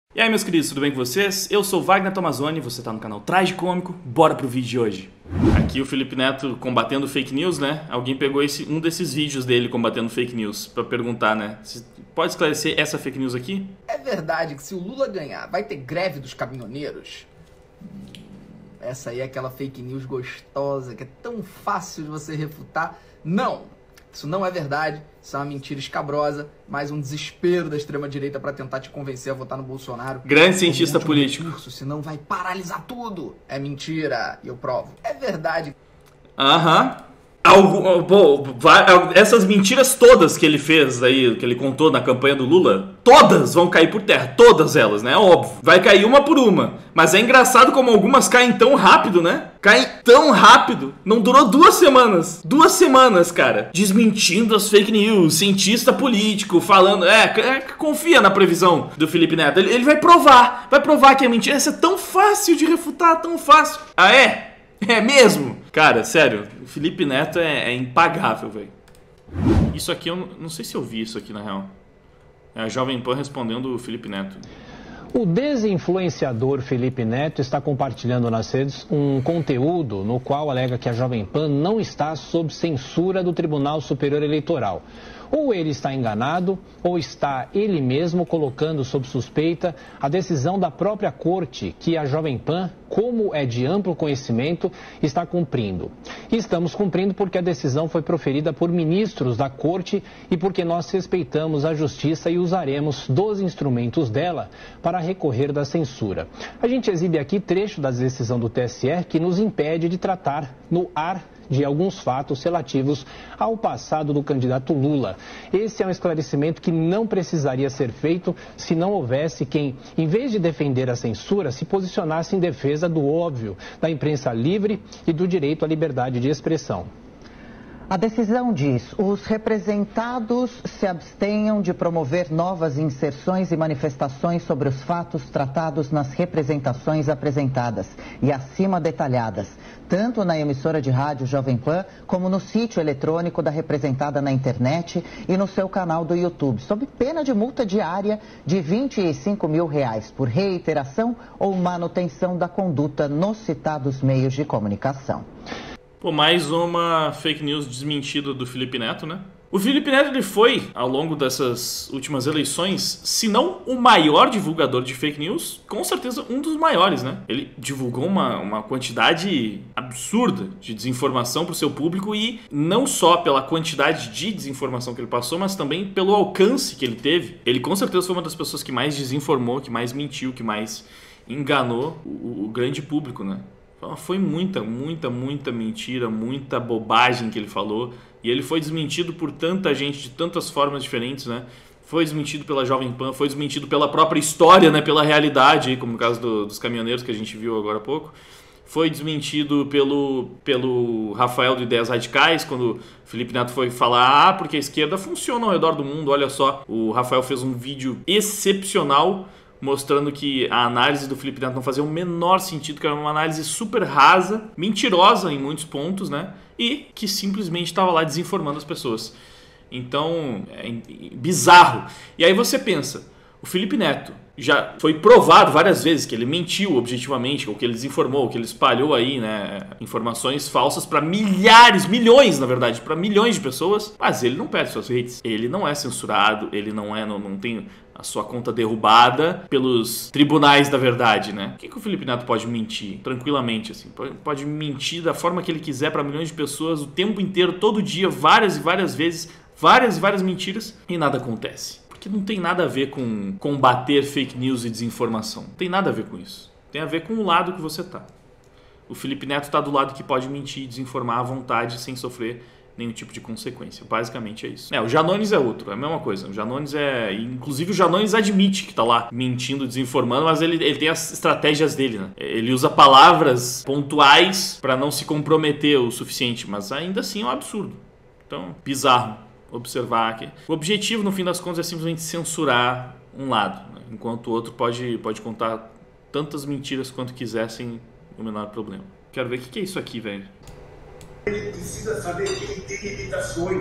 E aí, meus queridos, tudo bem com vocês? Eu sou Wagner Tomazoni, você tá no canal Tragicômico, bora pro vídeo de hoje. Aqui o Felipe Neto combatendo fake news, né? Alguém pegou um desses vídeos dele combatendo fake news pra perguntar, né? Pode esclarecer essa fake news aqui? É verdade que se o Lula ganhar, vai ter greve dos caminhoneiros? Essa aí é aquela fake news gostosa que é tão fácil de você refutar. Não! Isso não é verdade, isso é uma mentira escabrosa, mais um desespero da extrema-direita para tentar te convencer a votar no Bolsonaro. Grande cientista político. Recurso, senão vai paralisar tudo. É mentira, e eu provo. É verdade. Essas mentiras todas que ele fez aí, que ele contou na campanha do Lula, todas vão cair por terra, todas elas, né? Óbvio. Vai cair uma por uma. Mas é engraçado como algumas caem tão rápido, né? Caem tão rápido. Não durou 2 semanas. 2 semanas, cara. Desmentindo as fake news, cientista político, falando... confia na previsão do Felipe Neto. Ele vai provar que é mentira. Isso é tão fácil de refutar, tão fácil. Ah, é? É mesmo? Cara, sério, o Felipe Neto é impagável, velho. Isso aqui, eu não sei se eu vi isso aqui, na real. É a Jovem Pan respondendo o Felipe Neto. O desinfluenciador Felipe Neto está compartilhando nas redes um conteúdo no qual alega que a Jovem Pan não está sob censura do Tribunal Superior Eleitoral. Ou ele está enganado, ou está ele mesmo colocando sob suspeita a decisão da própria corte que a Jovem Pan, como é de amplo conhecimento, está cumprindo. E estamos cumprindo porque a decisão foi proferida por ministros da corte e porque nós respeitamos a justiça e usaremos dos instrumentos dela para recorrer da censura. A gente exibe aqui trecho da decisão do TSE que nos impede de tratar no ar de alguns fatos relativos ao passado do candidato Lula. Esse é um esclarecimento que não precisaria ser feito se não houvesse quem, em vez de defender a censura, se posicionasse em defesa do óbvio, da imprensa livre e do direito à liberdade de expressão. A decisão diz: os representados se abstenham de promover novas inserções e manifestações sobre os fatos tratados nas representações apresentadas e acima detalhadas, tanto na emissora de rádio Jovem Pan, como no sítio eletrônico da representada na internet e no seu canal do YouTube, sob pena de multa diária de R$25 mil por reiteração ou manutenção da conduta nos citados meios de comunicação. Pô, mais uma fake news desmentida do Felipe Neto, né? O Felipe Neto, ele foi, ao longo dessas últimas eleições, se não o maior divulgador de fake news, com certeza um dos maiores, né? Ele divulgou uma quantidade absurda de desinformação para o seu público e não só pela quantidade de desinformação que ele passou, mas também pelo alcance que ele teve. Ele com certeza foi uma das pessoas que mais desinformou, que mais mentiu, que mais enganou o grande público, né? Foi muita mentira, muita bobagem que ele falou. E ele foi desmentido por tanta gente, de tantas formas diferentes, né? Foi desmentido pela Jovem Pan, foi desmentido pela própria história, né? Pela realidade, como no caso dos caminhoneiros que a gente viu agora há pouco. Foi desmentido pelo Rafael do Ideias Radicais, quando o Felipe Neto foi falar porque a esquerda funciona ao redor do mundo, olha só. O Rafael fez um vídeo excepcional mostrando que a análise do Felipe Neto não fazia o menor sentido, que era uma análise super rasa, mentirosa em muitos pontos, né? E que simplesmente estava lá desinformando as pessoas. Então, é bizarro. E aí você pensa, o Felipe Neto já foi provado várias vezes que ele mentiu objetivamente, ou que ele desinformou, ou que ele espalhou aí, né, informações falsas para milhões, na verdade, para milhões de pessoas, mas ele não perde suas redes. Ele não é censurado, ele não tem a sua conta derrubada pelos tribunais da verdade, né? Por que o Felipe Neto pode mentir tranquilamente, assim? Pode mentir da forma que ele quiser para milhões de pessoas o tempo inteiro, todo dia, várias e várias vezes, várias mentiras, e nada acontece. Porque não tem nada a ver com combater fake news e desinformação. Não tem nada a ver com isso. Tem a ver com o lado que você tá. O Felipe Neto tá do lado que pode mentir e desinformar à vontade sem sofrer nenhum tipo de consequência. Basicamente é isso. O Janones é outro, é a mesma coisa. O Janones inclusive o Janones admite que tá lá mentindo, desinformando, mas ele tem as estratégias dele, né? Ele usa palavras pontuais para não se comprometer o suficiente, mas ainda assim é um absurdo. Então, bizarro observar que o objetivo, no fim das contas, é simplesmente censurar um lado, né? Enquanto o outro pode contar tantas mentiras quanto quiser sem o menor problema. Quero ver o que é isso aqui, velho. Ele precisa saber que ele tem limitações.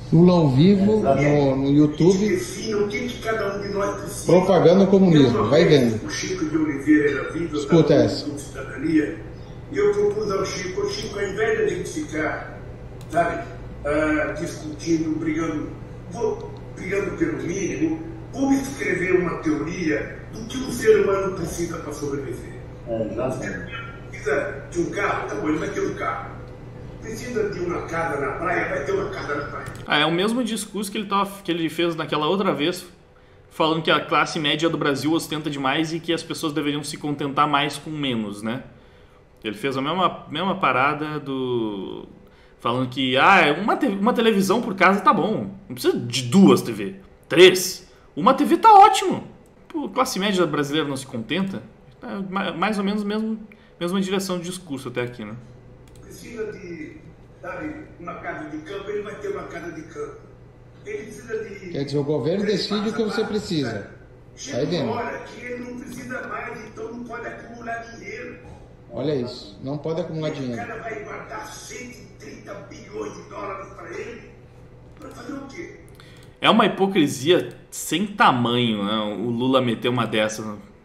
Lula ao vivo no YouTube, propaganda o comunismo, vai vendo. O Chico de Oliveira era vivo, escuta essa. Cidadania, e eu propus ao Chico, ao invés de a gente ficar, sabe, discutindo, brigando pelo mínimo, vamos escrever uma teoria do que o ser humano precisa para sobreviver. Precisa de um carro, tá bom, ele vai ter um carro. Precisa de uma casa na praia, vai ter uma casa na praia. É o mesmo discurso que ele fez naquela outra vez, falando que a classe média do Brasil ostenta demais e que as pessoas deveriam se contentar mais com menos, né? Ele fez a mesma parada falando que uma televisão por casa tá bom, não precisa de 2 TV, 3. Uma TV tá ótimo. Pô, a classe média brasileira não se contenta? Tá mais ou menos mesma direção de discurso até aqui, né? Precisa de, sabe, uma casa de campo, ele vai ter uma casa de campo. Ele precisa de... Quer dizer, o governo decide o que você precisa. Chega uma hora que ele não precisa mais, então não pode acumular dinheiro. Olha isso, não pode acumular dinheiro. O cara vai guardar 130 bilhões de dólares para ele, para fazer o quê? É uma hipocrisia sem tamanho, né? O Lula meter uma dessas.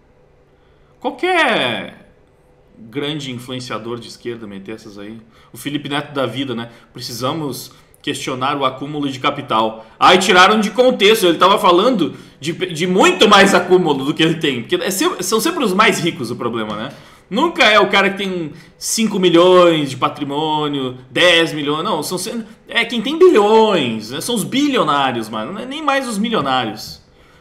Qualquer grande influenciador de esquerda meter essas aí. O Felipe Neto da vida, né? Precisamos questionar o acúmulo de capital. Aí tiraram de contexto. Ele estava falando de muito mais acúmulo do que ele tem. Porque são sempre os mais ricos o problema, né? Nunca é o cara que tem 5 milhões de patrimônio, 10 milhões. Não, é quem tem bilhões. Né? São os bilionários, mano. Não é nem mais os milionários.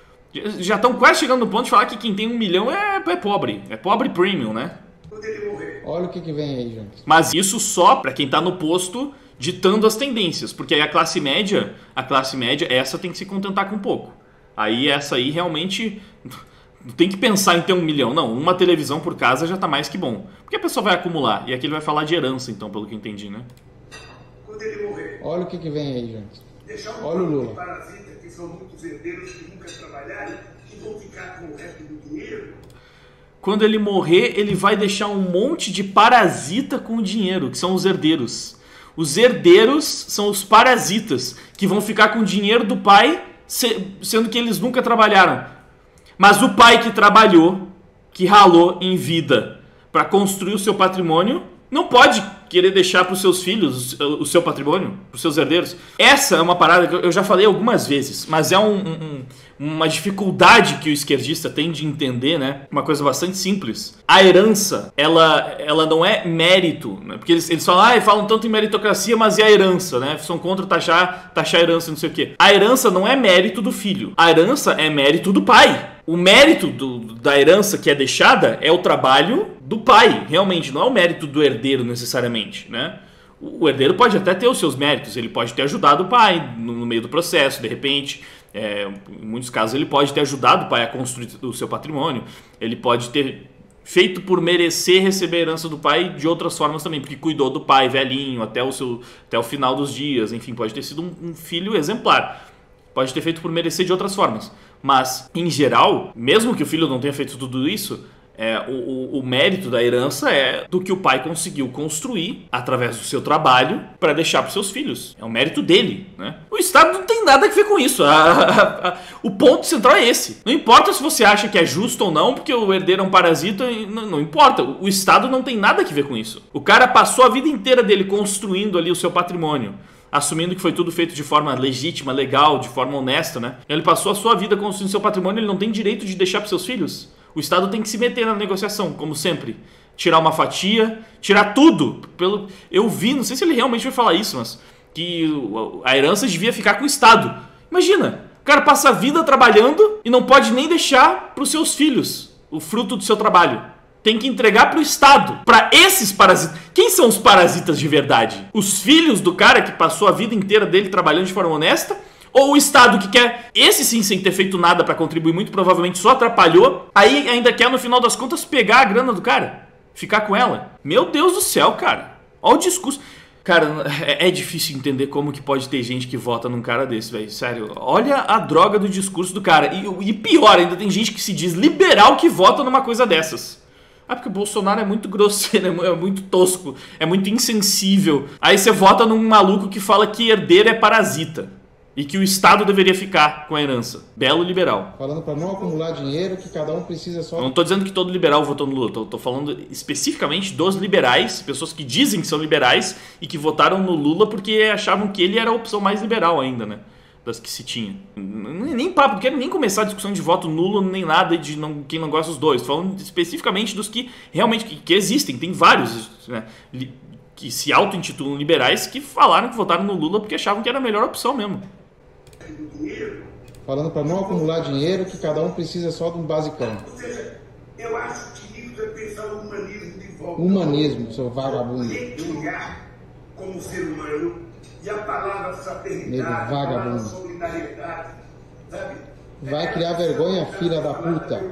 Já estão quase chegando no ponto de falar que quem tem 1 milhão é pobre. É pobre premium, né? Olha o que vem aí, gente. Mas isso só para quem tá no posto ditando as tendências. Porque aí a classe média, essa tem que se contentar com pouco. Aí essa aí realmente... Não tem que pensar em ter 1 milhão, não. Uma televisão por casa já tá mais que bom. Porque a pessoa vai acumular. E aqui ele vai falar de herança, então, pelo que eu entendi, né? Quando ele morrer. Olha o que vem aí, gente. Deixar olha o Lula. De parasita, que são muitos herdeiros que nunca trabalharam, que vão ficar com o resto do dinheiro. Quando ele morrer, ele vai deixar um monte de parasita com o dinheiro, que são os herdeiros. Os herdeiros são os parasitas, que vão ficar com o dinheiro do pai, sendo que eles nunca trabalharam. Mas o pai que trabalhou, que ralou em vida para construir o seu patrimônio, não pode querer deixar para os seus filhos o seu patrimônio, para os seus herdeiros. Essa é uma parada que eu já falei algumas vezes, mas é uma dificuldade que o esquerdista tem de entender, né? Uma coisa bastante simples. A herança, ela não é mérito, né? Porque eles falam tanto em meritocracia, mas e a herança, né? São contra taxar a herança, não sei o quê. A herança não é mérito do filho. A herança é mérito do pai. O mérito da herança que é deixada é o trabalho do pai, realmente, não é o mérito do herdeiro necessariamente, né? O herdeiro pode até ter os seus méritos, ele pode ter ajudado o pai no meio do processo, de repente, em muitos casos ele pode ter ajudado o pai a construir o seu patrimônio, ele pode ter feito por merecer receber a herança do pai de outras formas também, porque cuidou do pai velhinho até o final dos dias, enfim, pode ter sido um filho exemplar. Pode ter feito por merecer de outras formas. Mas, em geral, mesmo que o filho não tenha feito tudo isso, o mérito da herança é do que o pai conseguiu construir através do seu trabalho para deixar para os seus filhos. É o mérito dele, né? O Estado não tem nada a ver com isso. O ponto central é esse. Não importa se você acha que é justo ou não, porque o herdeiro é um parasita, não importa. O Estado não tem nada a ver com isso. O cara passou a vida inteira dele construindo ali o seu patrimônio, assumindo que foi tudo feito de forma legítima, legal, de forma honesta, né? Ele passou a sua vida construindo seu patrimônio, ele não tem direito de deixar para seus filhos. O Estado tem que se meter na negociação, como sempre. Tirar uma fatia, tirar tudo. Eu vi, não sei se ele realmente vai falar isso, mas que a herança devia ficar com o Estado. Imagina, o cara passa a vida trabalhando e não pode nem deixar para os seus filhos o fruto do seu trabalho. Tem que entregar para o Estado, para esses parasitas. Quem são os parasitas de verdade? Os filhos do cara que passou a vida inteira dele trabalhando de forma honesta? Ou o Estado que quer, esse sim, sem ter feito nada para contribuir, muito provavelmente só atrapalhou, aí ainda quer, no final das contas, pegar a grana do cara, ficar com ela? Meu Deus do céu, cara. Olha o discurso. Cara, é difícil entender como que pode ter gente que vota num cara desse, velho. Sério, olha a droga do discurso do cara. E pior, ainda tem gente que se diz liberal que vota numa coisa dessas. Porque o Bolsonaro é muito grosseiro, é muito tosco, é muito insensível. Aí você vota num maluco que fala que herdeiro é parasita. E que o Estado deveria ficar com a herança. Belo liberal. Falando para não acumular dinheiro, que cada um precisa só... Eu não estou dizendo que todo liberal votou no Lula. Estou falando especificamente dos liberais, pessoas que dizem que são liberais e que votaram no Lula porque achavam que ele era a opção mais liberal ainda, né? Das que se tinha. Nem papo, não quero nem começar a discussão de voto nulo, nem nada de quem não gosta dos dois. Estou falando especificamente dos que realmente que existem. Tem vários, né, que se auto-intitulam liberais que falaram que votaram no Lula porque achavam que era a melhor opção mesmo. Falando para não acumular dinheiro, que cada um precisa só de um basicão. Ou seja, eu acho que isso é pensar o humanismo de volta. Humanismo, seu vagabundo. Olhar como ser humano e a palavra fraternidade, Nego a palavra vagabundo. solidariedade, sabe? Vai criar vergonha, filha da puta.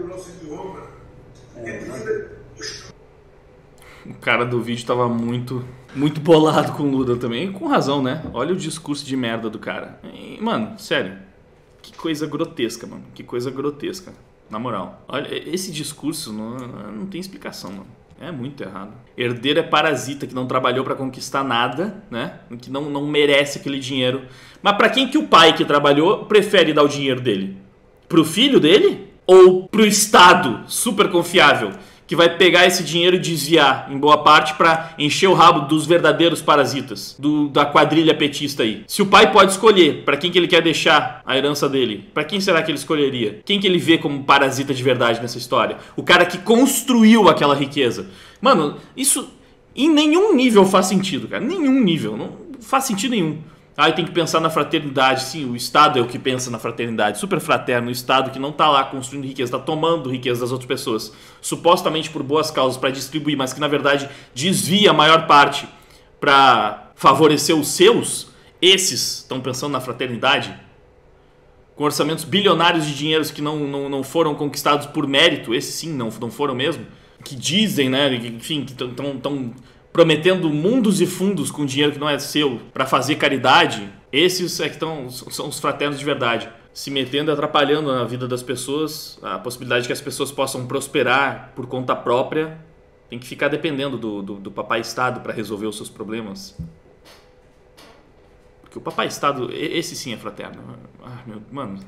O cara do vídeo tava muito bolado com o Lula também. Com razão, né? Olha o discurso de merda do cara. E, mano, sério. Que coisa grotesca, mano. Que coisa grotesca. Na moral. Olha, esse discurso não tem explicação, mano. É muito errado. Herdeiro é parasita que não trabalhou pra conquistar nada, né? Que não merece aquele dinheiro. Mas pra quem que o pai que trabalhou prefere dar o dinheiro dele? Pro filho dele? Ou pro Estado super confiável? Que vai pegar esse dinheiro e desviar, em boa parte, pra encher o rabo dos verdadeiros parasitas, da quadrilha petista aí. Se o pai pode escolher pra quem que ele quer deixar a herança dele, pra quem será que ele escolheria? Quem que ele vê como parasita de verdade nessa história? O cara que construiu aquela riqueza. Mano, isso em nenhum nível faz sentido, cara. Nenhum nível. Não faz sentido nenhum. Ah, tem que pensar na fraternidade. Sim, o Estado é o que pensa na fraternidade. Super fraterno, o Estado que não tá lá construindo riqueza, tá tomando riqueza das outras pessoas, supostamente por boas causas para distribuir, mas que na verdade desvia a maior parte para favorecer os seus. Esses estão pensando na fraternidade? Com orçamentos bilionários de dinheiros que não foram conquistados por mérito. Esses sim, não foram mesmo. Que dizem, né, enfim, que estão prometendo mundos e fundos com dinheiro que não é seu para fazer caridade. Esses é que são os fraternos de verdade, se metendo e atrapalhando a vida das pessoas, a possibilidade de que as pessoas possam prosperar por conta própria. Tem que ficar dependendo do papai Estado para resolver os seus problemas. Porque o papai Estado, esse sim é fraterno. Ah, mano,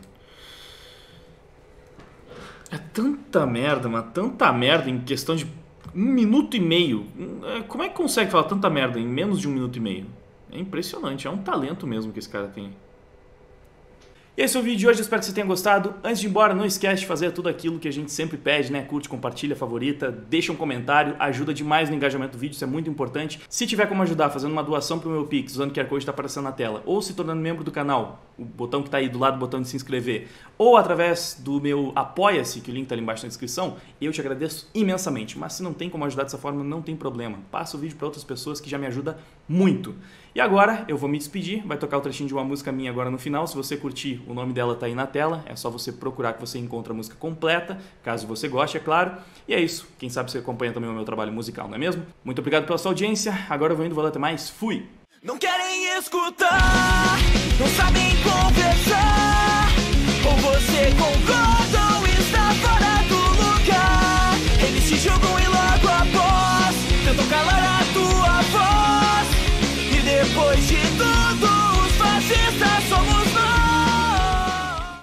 é tanta merda, mano, tanta merda em questão de 1 minuto e meio. Como é que consegue falar tanta merda em menos de 1 minuto e meio? É impressionante, é um talento mesmo que esse cara tem. E esse é o vídeo de hoje, espero que você tenha gostado. Antes de ir embora, não esquece de fazer tudo aquilo que a gente sempre pede, né? Curte, compartilha, favorita, deixa um comentário, ajuda demais no engajamento do vídeo, isso é muito importante. Se tiver como ajudar fazendo uma doação pro meu Pix, usando o QR Code que está aparecendo na tela, ou se tornando membro do canal, o botão que está aí do lado do botão de se inscrever, ou através do meu Apoia-se, que o link está ali embaixo na descrição, eu te agradeço imensamente. Mas se não tem como ajudar dessa forma, não tem problema. Passa o vídeo para outras pessoas que já me ajudam muito. E agora eu vou me despedir, vai tocar o trechinho de uma música minha agora no final. Se você curtir, o nome dela tá aí na tela, é só você procurar que você encontra a música completa, caso você goste, é claro. E é isso, quem sabe você acompanha também o meu trabalho musical, não é mesmo? Muito obrigado pela sua audiência, agora eu vou indo, valeu, até mais, fui! Não querem escutar, não sabem conversar, ou você concorda ou está fora do lugar, eles te jogam